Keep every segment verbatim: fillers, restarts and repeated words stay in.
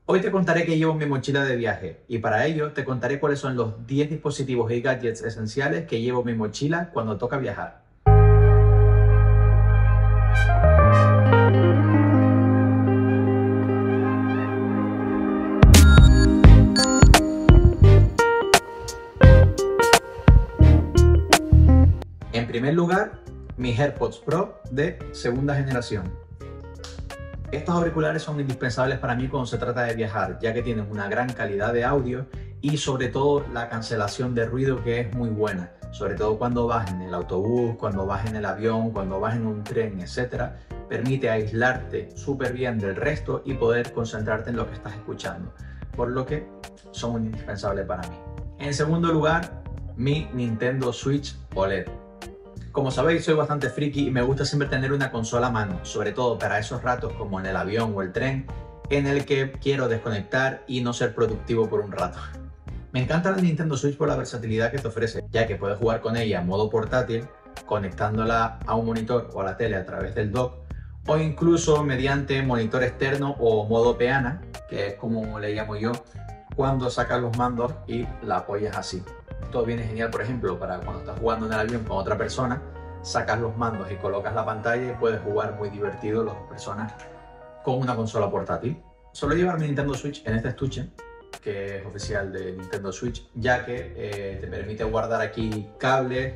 Hoy te contaré qué llevo en mi mochila de viaje y para ello te contaré cuáles son los diez dispositivos y gadgets esenciales que llevo en mi mochila cuando toca viajar. En primer lugar, mis AirPods Pro de segunda generación. Estos auriculares son indispensables para mí cuando se trata de viajar, ya que tienen una gran calidad de audio y sobre todo la cancelación de ruido, que es muy buena, sobre todo cuando vas en el autobús, cuando vas en el avión, cuando vas en un tren, etcétera. Permite aislarte súper bien del resto y poder concentrarte en lo que estás escuchando, por lo que son indispensables para mí. En segundo lugar, mi Nintendo Switch O L E D. Como sabéis, soy bastante friki y me gusta siempre tener una consola a mano, sobre todo para esos ratos como en el avión o el tren, en el que quiero desconectar y no ser productivo por un rato. Me encanta la Nintendo Switch por la versatilidad que te ofrece, ya que puedes jugar con ella en modo portátil, conectándola a un monitor o a la tele a través del dock, o incluso mediante monitor externo o modo peana, que es como le llamo yo, cuando sacas los mandos y la apoyas así. Todo viene genial, por ejemplo, para cuando estás jugando en el avión con otra persona, sacas los mandos y colocas la pantalla y puedes jugar muy divertido las dos personas con una consola portátil. Suelo llevar mi Nintendo Switch en este estuche, que es oficial de Nintendo Switch, ya que eh, te permite guardar aquí cables,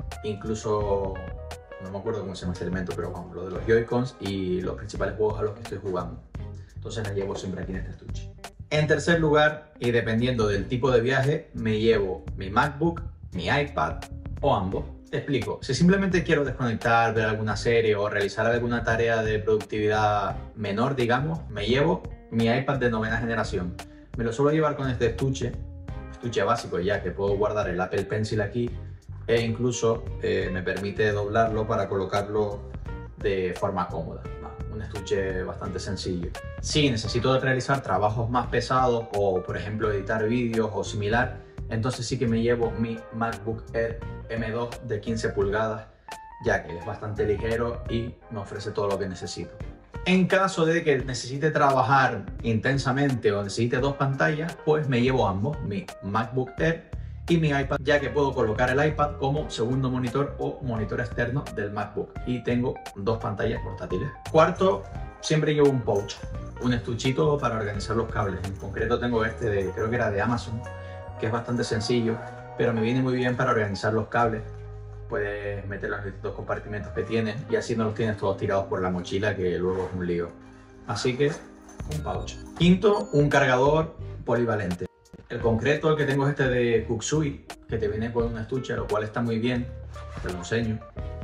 incluso, no me acuerdo cómo se llama este elemento, pero vamos, lo de los Joy-Cons y los principales juegos a los que estoy jugando. Entonces la llevo siempre aquí en este estuche. En tercer lugar, y dependiendo del tipo de viaje, me llevo mi MacBook, mi iPad o ambos. Te explico, si simplemente quiero desconectar, ver alguna serie o realizar alguna tarea de productividad menor, digamos, me llevo mi iPad de novena generación. Me lo suelo llevar con este estuche, estuche básico ya que puedo guardar el Apple Pencil aquí e incluso eh, me permite doblarlo para colocarlo de forma cómoda. Un estuche bastante sencillo. Si necesito realizar trabajos más pesados o por ejemplo editar vídeos o similar, entonces sí que me llevo mi MacBook Air M dos de quince pulgadas, ya que es bastante ligero y me ofrece todo lo que necesito. En caso de que necesite trabajar intensamente o necesite dos pantallas, pues me llevo ambos, mi MacBook Air y mi iPad, ya que puedo colocar el iPad como segundo monitor o monitor externo del MacBook y tengo dos pantallas portátiles. Cuarto, siempre llevo un pouch, un estuchito para organizar los cables. En concreto tengo este de, creo que era de Amazon, que es bastante sencillo, pero me viene muy bien para organizar los cables. Puedes meter los distintos compartimentos que tienes y así no los tienes todos tirados por la mochila, que luego es un lío. Así que, un pouch. Quinto, un cargador polivalente. El concreto, el que tengo es este de Kuksui, que te viene con un estuche, lo cual está muy bien, te lo enseño.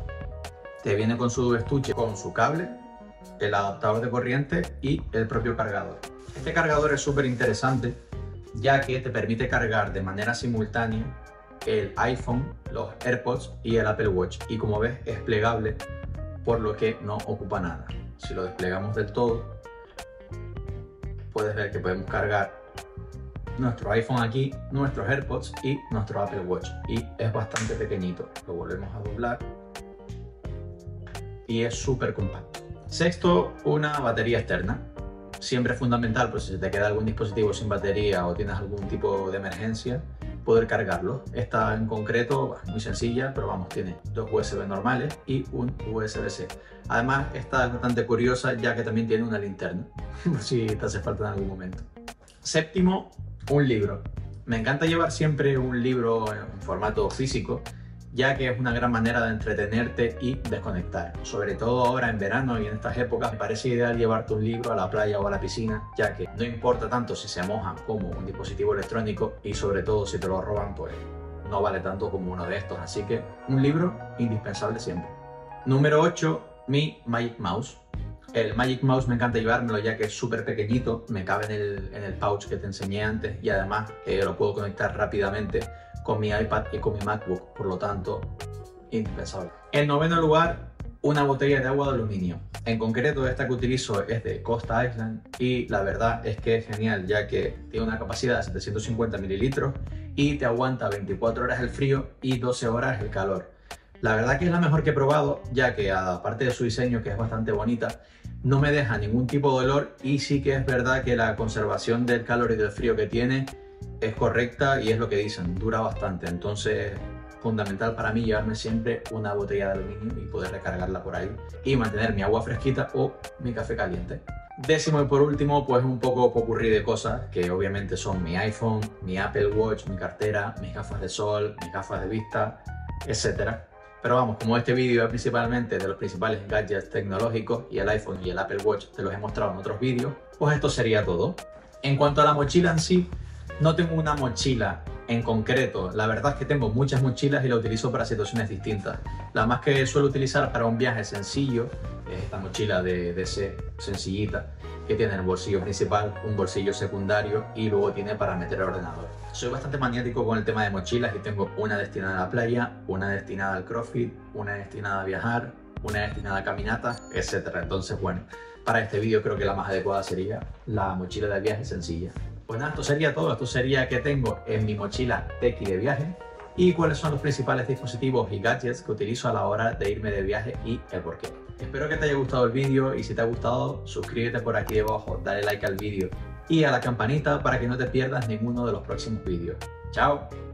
Te viene con su estuche, con su cable, el adaptador de corriente y el propio cargador. Este cargador es súper interesante, ya que te permite cargar de manera simultánea el iPhone, los AirPods y el Apple Watch. Y como ves, es plegable, por lo que no ocupa nada. Si lo desplegamos del todo, puedes ver que podemos cargar nuestro iPhone aquí, nuestros AirPods y nuestro Apple Watch, y es bastante pequeñito. Lo volvemos a doblar y es súper compacto. Sexto, una batería externa. Siempre es fundamental, pues si te queda algún dispositivo sin batería o tienes algún tipo de emergencia, poder cargarlo. Esta en concreto es muy sencilla, pero vamos, tiene dos U S B normales y un U S B C. Además, esta es bastante curiosa, ya que también tiene una linterna, por si te hace falta en algún momento. Séptimo, un libro. Me encanta llevar siempre un libro en formato físico, ya que es una gran manera de entretenerte y desconectar. Sobre todo ahora en verano y en estas épocas, me parece ideal llevarte un libro a la playa o a la piscina, ya que no importa tanto si se moja como un dispositivo electrónico y sobre todo si te lo roban, pues no vale tanto como uno de estos. Así que un libro indispensable siempre. Número ocho, mi Magic Mouse. El Magic Mouse me encanta llevármelo ya que es súper pequeñito, me cabe en el, en el pouch que te enseñé antes y además eh, lo puedo conectar rápidamente con mi iPad y con mi MacBook, por lo tanto, indispensable. En noveno lugar, una botella de agua de aluminio. En concreto, esta que utilizo es de Costa Island y la verdad es que es genial, ya que tiene una capacidad de setecientos cincuenta mililitros y te aguanta veinticuatro horas el frío y doce horas el calor. La verdad que es la mejor que he probado, ya que aparte de su diseño, que es bastante bonita, no me deja ningún tipo de dolor y sí que es verdad que la conservación del calor y del frío que tiene es correcta y es lo que dicen, dura bastante. Entonces, fundamental para mí llevarme siempre una botella de aluminio y poder recargarla por ahí y mantener mi agua fresquita o mi café caliente. Décimo y por último, pues un poco popurrí de cosas que obviamente son mi iPhone, mi Apple Watch, mi cartera, mis gafas de sol, mis gafas de vista, etcétera. Pero vamos, como este vídeo es principalmente de los principales gadgets tecnológicos y el iPhone y el Apple Watch te los he mostrado en otros vídeos, pues esto sería todo. En cuanto a la mochila en sí, no tengo una mochila en concreto. La verdad es que tengo muchas mochilas y la utilizo para situaciones distintas. La más que suelo utilizar para un viaje sencillo es esta mochila de D C sencillita que tiene el bolsillo principal, un bolsillo secundario y luego tiene para meter el ordenador. Soy bastante maniático con el tema de mochilas y tengo una destinada a la playa, una destinada al CrossFit, una destinada a viajar, una destinada a caminatas, etcétera. Entonces, bueno, para este vídeo creo que la más adecuada sería la mochila de viaje sencilla. Pues nada, esto sería todo. Esto sería qué tengo en mi mochila tequi de viaje y cuáles son los principales dispositivos y gadgets que utilizo a la hora de irme de viaje y el por qué. Espero que te haya gustado el vídeo y si te ha gustado, suscríbete por aquí debajo, dale like al vídeo y a la campanita para que no te pierdas ninguno de los próximos vídeos. ¡Chao!